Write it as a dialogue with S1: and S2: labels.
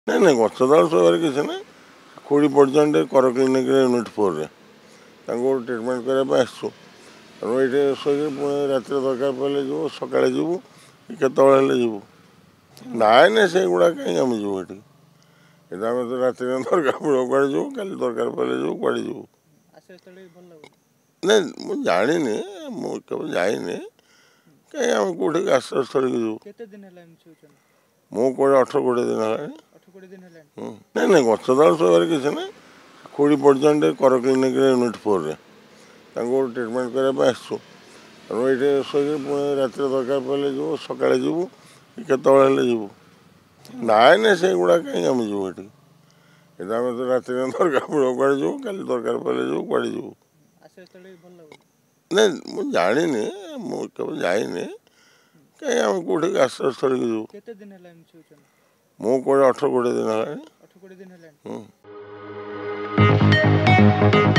S1: ନାଇଁ ନାଇଁ ଗଛ ତଳେ ଶୋଇବାରେ କିଛି ନାହିଁ। କୋଡ଼ି ପର୍ଯ୍ୟନ୍ତ କର କ୍ଲିନିକ୍ ୟୁନିଟ୍ 4ରେ ତାଙ୍କୁ ଟ୍ରିଟମେଣ୍ଟ କରିବା ପାଇଁ ଆସିଛୁ। ତେଣୁ ଏଇଠି ଶୋଇକି ପୁଣି ରାତିରେ ଦରକାର ପଡ଼ିଲେ ଯିବୁ, ସକାଳେ ଯିବୁ, କେତେବେଳେ ହେଲେ ଯିବୁ। ନାଇଁ ନାଇଁ ସେଇଗୁଡ଼ା କାହିଁକି ଆମେ ଯିବୁ ଏଠିକି। ଏଠି ଆମେ ତ ରାତିରେ ଦରକାର ପଡ଼ିବ କୁଆଡ଼େ ଯିବୁ, କାଲି ଦରକାର ପଡ଼ିଲେ ଯିବୁ, କୁଆଡ଼େ ଯିବୁ। ନାଇଁ ମୁଁ ଜାଣିନି, ମୁଁ କେବେ ଯାଇନି। କାହିଁ ଆମେ କେଉଁଠିକି ଆଶ୍ରୟସ୍ଥଳୀକି ଯିବୁ। ମୁଁ 18-20 ଦିନ ହେଲାଣି। ନାଇଁ ନାଇଁ ଗଛ ତଳେ ଶୋଇବାରେ କିଛି ନାହିଁ। କୋଡ଼ି ପର୍ଯ୍ୟନ୍ତ କର କ୍ଲିନିକ୍ ୟୁନିଟ୍ 4ରେ ତାଙ୍କୁ ଟ୍ରିଟମେଣ୍ଟ କରିବା ପାଇଁ ଆସିଛୁ। ତେଣୁ ଏଇଠି ଶୋଇକି ପୁଣି ରାତିରେ ଦରକାର ପଡ଼ିଲେ ଯିବୁ, ସକାଳେ ଯିବୁ, କେତେବେଳେ ହେଲେ ଯିବୁ। ନାଇଁ ନାଇଁ ସେଇଗୁଡ଼ା କାହିଁକି ଆମେ ଯିବୁ ଏଠିକି। ଏଠି ଆମେ ତ ରାତିରେ ଦରକାର ପଡ଼ିବ କୁଆଡ଼େ ଯିବୁ, କାଲି ଦରକାର ପଡ଼ିଲେ ଯିବୁ, କୁଆଡ଼େ ଯିବୁ। ନାଇଁ ମୁଁ ଜାଣିନି, ମୁଁ କେବେ ଯାଇନି। କାହିଁ ଆମେ କେଉଁଠିକି ଆଶ୍ରୟସ୍ଥଳୀକି ଯିବୁ। ମୁଁ 18-20 ଦିନ ହେଲାଣି।